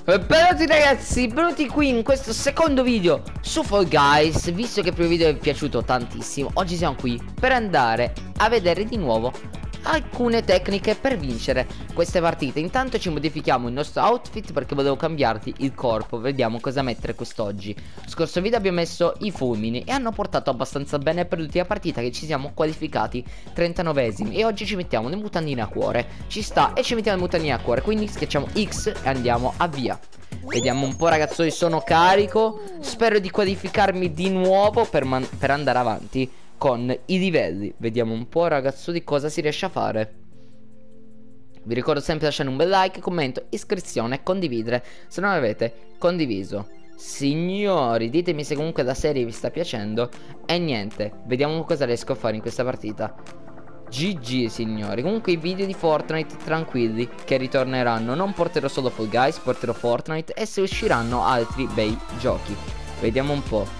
Benvenuti ragazzi, benvenuti qui in questo secondo video su Fall Guys. Visto che il primo video vi è piaciuto tantissimo, oggi siamo qui per andare a vedere di nuovo alcune tecniche per vincere queste partite. Intanto ci modifichiamo il nostro outfit perché volevo cambiarti il corpo. Vediamo cosa mettere quest'oggi. Scorso video abbiamo messo i fulmini e hanno portato abbastanza bene per l'ultima partita, che ci siamo qualificati 39esimi. E oggi ci mettiamo le mutandine a cuore. Ci sta, e ci mettiamo le mutandine a cuore, quindi schiacciamo X e andiamo a via. Vediamo un po' ragazzi, sono carico. Spero di qualificarmi di nuovo per andare avanti con i livelli. Vediamo un po' ragazzo di cosa si riesce a fare. Vi ricordo sempre di lasciare un bel like, commento, iscrizione e condividere se non avete condiviso. Signori, ditemi se comunque la serie vi sta piacendo. E niente, vediamo cosa riesco a fare in questa partita. GG signori. Comunque i video di Fortnite tranquilli che ritorneranno. Non porterò solo Fall Guys, porterò Fortnite e se usciranno altri bei giochi. Vediamo un po'.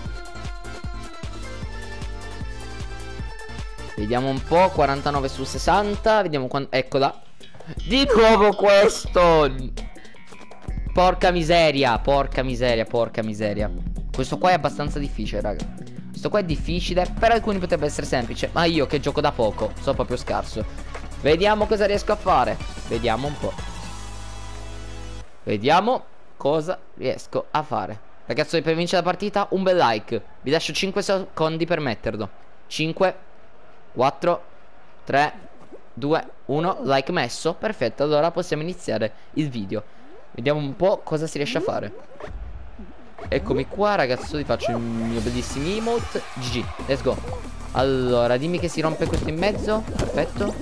Vediamo un po', 49 su 60. Vediamo quando... Eccola. Di nuovo questo. Porca miseria, porca miseria, porca miseria. Questo qua è abbastanza difficile raga. Questo qua è difficile, per alcuni potrebbe essere semplice, ma io che gioco da poco sono proprio scarso. Vediamo cosa riesco a fare. Vediamo un po'. Vediamo cosa riesco a fare. Ragazzi, per vincere la partita un bel like. Vi lascio 5 secondi per metterlo. 5 4 3 2 1. Like messo. Perfetto, allora possiamo iniziare il video. Vediamo un po' cosa si riesce a fare. Eccomi qua ragazzi, vi faccio il mio bellissimo emote. GG, let's go. Allora, dimmi che si rompe questo in mezzo. Perfetto.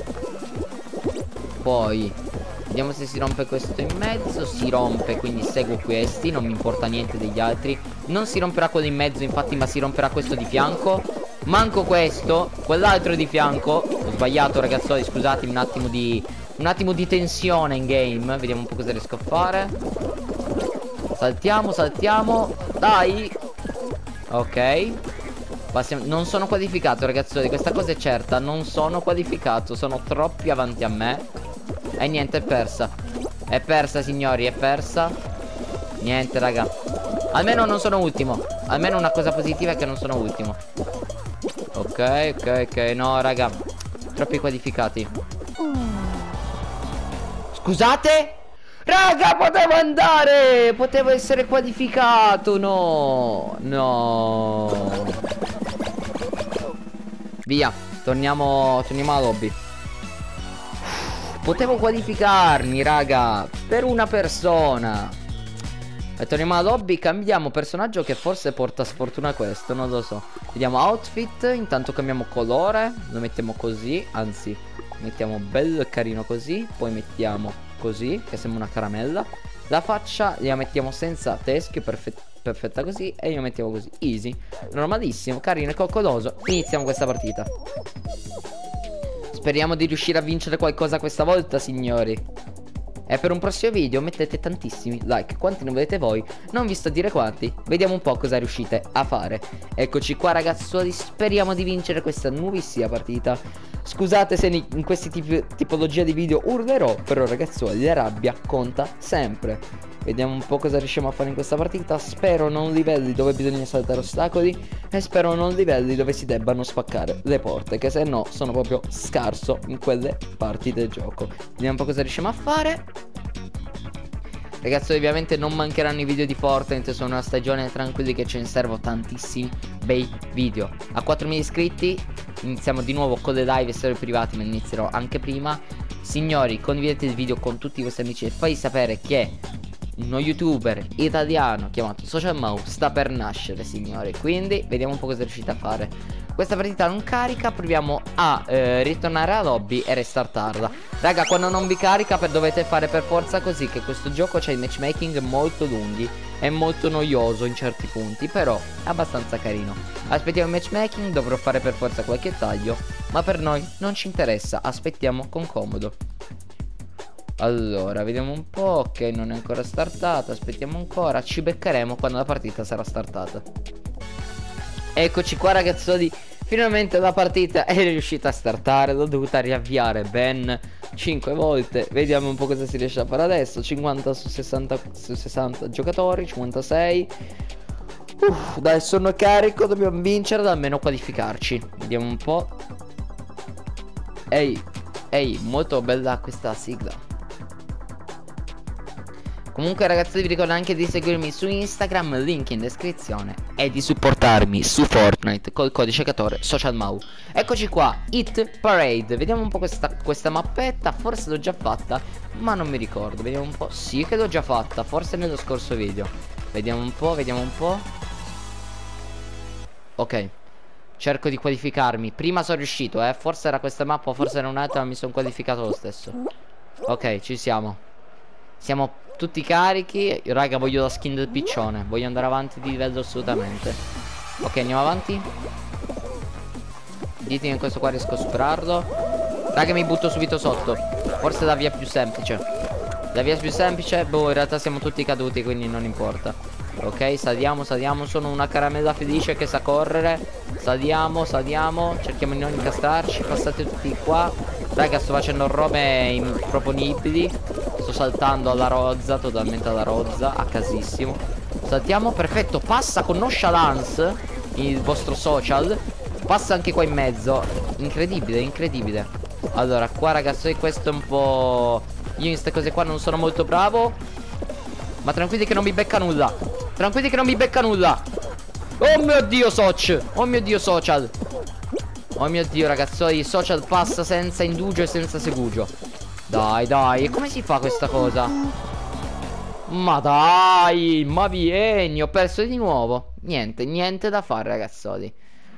Poi vediamo se si rompe questo in mezzo. Si rompe, quindi seguo questi. Non mi importa niente degli altri. Non si romperà quello in mezzo infatti, ma si romperà questo di fianco. Manco questo. Quell'altro di fianco. Ho sbagliato ragazzoli, scusatemi. Un attimo di tensione in game. Vediamo un po' cosa riesco a fare. Saltiamo, saltiamo. Dai. Ok. Passiamo. Non sono qualificato ragazzoli, questa cosa è certa. Non sono qualificato, sono troppi avanti a me. E niente, è persa. È persa signori, è persa. Niente raga. Almeno non sono ultimo. Almeno una cosa positiva è che non sono ultimo. Ok, ok, ok. No raga, troppi qualificati. Scusate. Raga, potevo andare. Potevo essere qualificato. No. No. Via. Torniamo alla lobby. Potevo qualificarmi raga, per una persona. E torniamo alla lobby. Cambiamo personaggio che forse porta sfortuna questo, non lo so. Vediamo outfit. Intanto cambiamo colore. Lo mettiamo così. Anzi, mettiamo bello e carino così. Poi mettiamo così, che sembra una caramella. La faccia la mettiamo senza teschio, perfetta così. E io mettiamo così, easy, normalissimo, carino e coccoloso. Iniziamo questa partita. Speriamo di riuscire a vincere qualcosa questa volta signori. E per un prossimo video mettete tantissimi like, quanti ne volete voi, non vi sto a dire quanti. Vediamo un po' cosa riuscite a fare. Eccoci qua ragazzuoli, speriamo di vincere questa nuovissima partita. Scusate se in questi tipologia di video urlerò, però ragazzuoli la rabbia conta sempre. Vediamo un po' cosa riusciamo a fare in questa partita. Spero non livelli dove bisogna saltare ostacoli, e spero non livelli dove si debbano spaccare le porte, che se no sono proprio scarso in quelle parti del gioco. Vediamo un po' cosa riusciamo a fare. Ragazzi, ovviamente non mancheranno i video di Fortnite. Sono una stagione, tranquilli che ce ne servo tantissimi bei video. A 4.000 iscritti iniziamo di nuovo con le live e server privati, ma inizierò anche prima. Signori, condividete il video con tutti i vostri amici e fai sapere che uno youtuber italiano chiamato Social Mouse sta per nascere signori. Quindi vediamo un po' cosa riuscite a fare. Questa partita non carica, proviamo a ritornare alla lobby e restartarla. Raga, quando non vi carica dovete fare per forza così, che questo gioco c'ha i matchmaking molto lunghi. È molto noioso in certi punti, però è abbastanza carino. Aspettiamo il matchmaking, dovrò fare per forza qualche taglio, ma per noi non ci interessa, aspettiamo con comodo. Allora, vediamo un po'. Ok, non è ancora startata, aspettiamo ancora. Ci beccheremo quando la partita sarà startata. Eccoci qua ragazzoli, finalmente la partita è riuscita a startare. L'ho dovuta riavviare ben 5 volte. Vediamo un po' cosa si riesce a fare adesso. 50 su 60 giocatori, 56. Dai, sono carico, dobbiamo vincere, da almeno qualificarci. Vediamo un po'. Ehi, molto bella questa sigla. Comunque ragazzi, vi ricordo anche di seguirmi su Instagram, link in descrizione, e di supportarmi su Fortnite col codice giocatore SocialMau. Eccoci qua, Hit Parade. Vediamo un po' questa mappetta. Forse l'ho già fatta, ma non mi ricordo. Vediamo un po'. Sì che l'ho già fatta, forse nello scorso video. Vediamo un po', vediamo un po'. Ok, cerco di qualificarmi. Prima sono riuscito, forse era questa mappa, forse era un'altra, ma mi sono qualificato lo stesso. Ok, ci siamo. Siamo tutti carichi. Raga, voglio la skin del piccione. Voglio andare avanti di livello assolutamente. Ok, andiamo avanti. Ditemi che questo qua riesco a superarlo. Raga, mi butto subito sotto. Forse la via più semplice. La via più semplice. Boh, in realtà siamo tutti caduti, quindi non importa. Ok, saliamo, saliamo. Sono una caramella felice che sa correre. Saliamo, saliamo. Cerchiamo di non incastrarci. Passate tutti qua. Raga, sto facendo robe improponibili. Sto saltando alla rozza, totalmente alla rozza, a casissimo. Saltiamo, perfetto. Passa con nonchalance il vostro social. Passa anche qua in mezzo. Incredibile, incredibile. Allora, qua ragazzi, questo è un po'... Io in queste cose qua non sono molto bravo. Ma tranquilli che non mi becca nulla. Tranquilli che non mi becca nulla. Oh mio Dio, oh mio Dio, social. Oh mio Dio, ragazzoli, social passa senza indugio e senza segugio. Dai, dai, come si fa questa cosa? Ma dai, ma vieni, ho perso di nuovo. Niente, niente da fare, ragazzoli.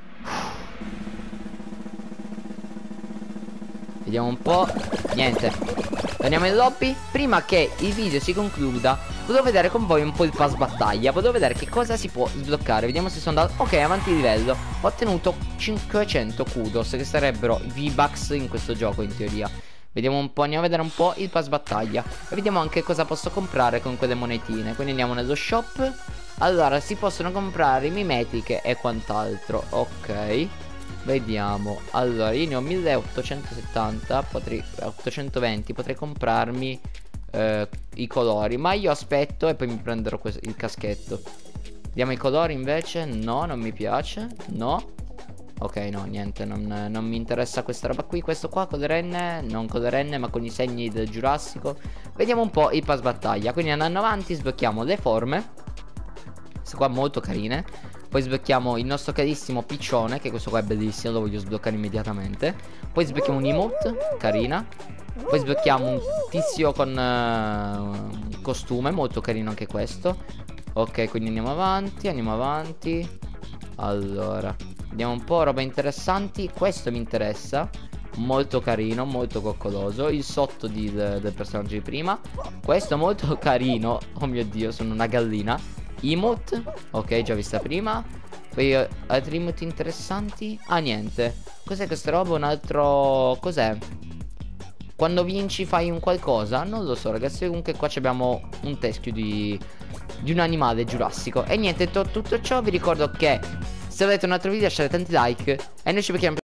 Vediamo un po'. Niente. Torniamo in lobby. Prima che il video si concluda, volevo vedere con voi un po' il pass battaglia. Volevo vedere che cosa si può sbloccare. Vediamo se sono andato. Ok, avanti di livello. Ho ottenuto 500 kudos, che sarebbero V-Bucks in questo gioco in teoria. Vediamo un po', andiamo a vedere un po' il pass battaglia. E vediamo anche cosa posso comprare con quelle monetine. Quindi andiamo nello shop. Allora, si possono comprare mimetiche e quant'altro. Ok, vediamo. Allora, io ne ho 1870. 820. Potrei comprarmi i colori. Ma io aspetto e poi mi prenderò il caschetto. Vediamo i colori invece. No, non mi piace. No. Ok, no, niente, non mi interessa questa roba qui. Questo qua con le renne, non con le renne ma con i segni del Giurassico. Vediamo un po' il pass battaglia. Quindi andando avanti sblocchiamo le forme. Queste qua molto carine. Poi sblocchiamo il nostro carissimo piccione, che questo qua è bellissimo, lo voglio sbloccare immediatamente. Poi sblocchiamo un emote, carina. Poi sblocchiamo un tizio con un costume, molto carino anche questo. Ok, quindi andiamo avanti, andiamo avanti. Allora, vediamo un po' roba interessanti. Questo mi interessa. Molto carino, molto coccoloso. Il sotto del personaggio di prima. Questo molto carino. Oh mio Dio, sono una gallina. Emote. Ok, già vista prima. Poi altri emote interessanti. Ah, niente. Cos'è questa roba? Un altro... Cos'è? Quando vinci fai un qualcosa? Non lo so ragazzi. Comunque qua abbiamo un teschio di un animale giurassico. E niente, tutto ciò vi ricordo che se volete un altro video lasciate tanti like. E noi ci becchiamo